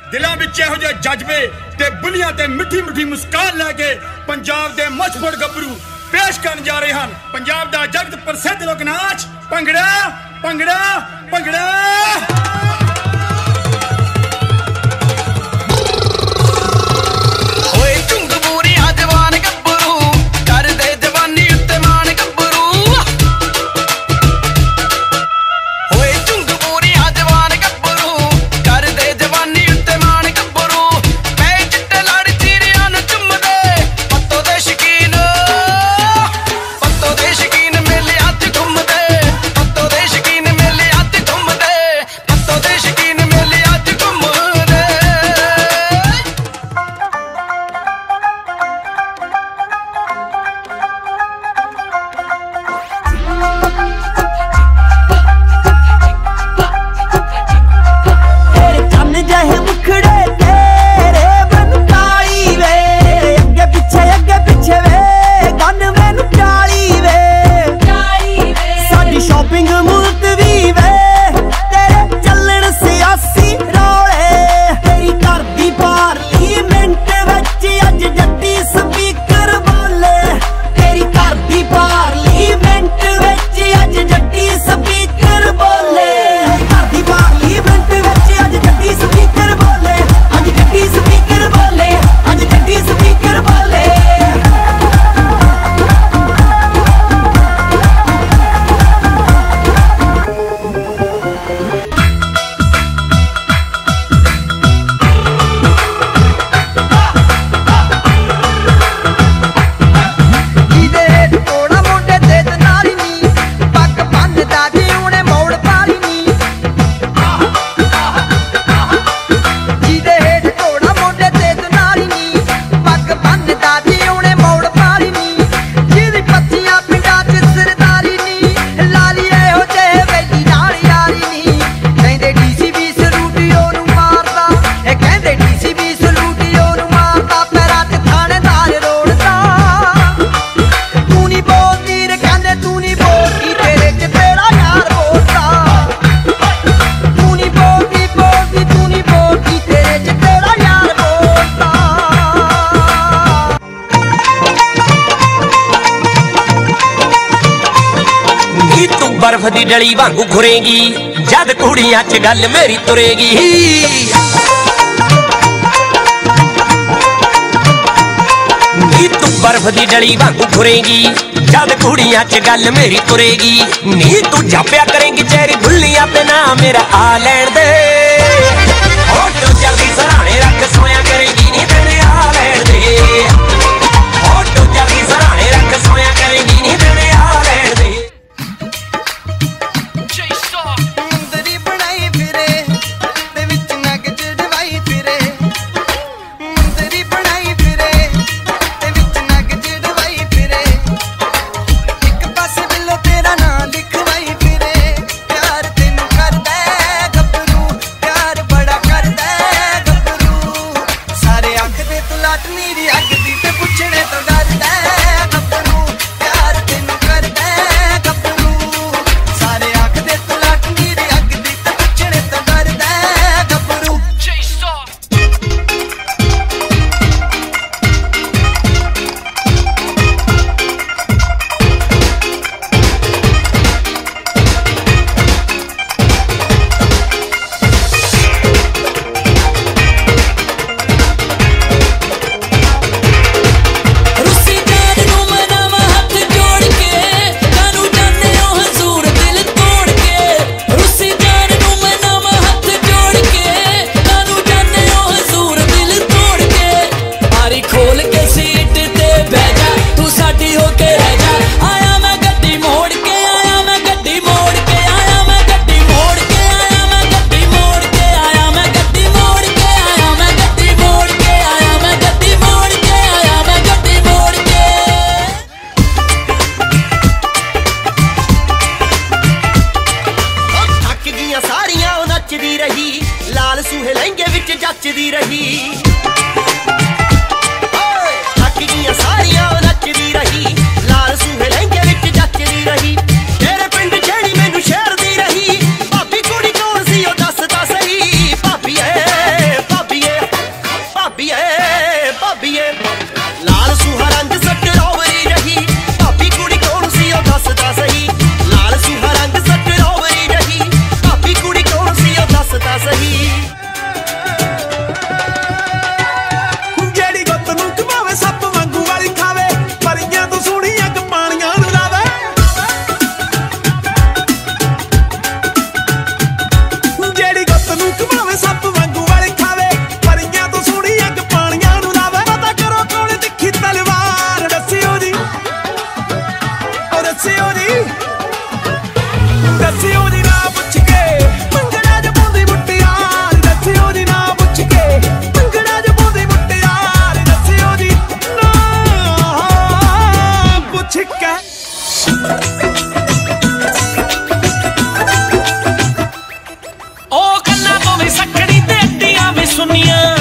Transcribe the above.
दिलों विच इहो जिहे जज्बे ते बुलियां ते मिठी मिठी मुस्कान लैके पंजाब दे मशहूर गभरू पेश करन जा रहे हैं पंजाब दा जगत प्रसिद्ध लोक नाच भंगड़ा भंगड़ा भंगड़ा। बर्फ दी डली वांगू घुरेगी जद कुड़ियां च गल मेरी तुरेगी। नी तू बर्फ दी डली वांगू घुरेगी जद कुड़ियां च गल मेरी तुरेगी। नी तू जाप्या करेंगी चेहरी भुल्लियां ते ना मेरा आ लैण दे। होटो जल्दी सराणे रख सोया करेंगी नी तेरे आ लैण दे। होटो जल्दी सराणे रख सोया करेंगी नी तेरे आ लैण दे। नचदी रही थक गईयां सारियां नचदी रही लाल सूहे लहंगे विच जचदी रही तेरे पिंड जेड़ी मैनू शहर दी रही भाभी कुड़ी कौन सी ओ दस ता सही भाभी ए ਗੋਰੀਆਂ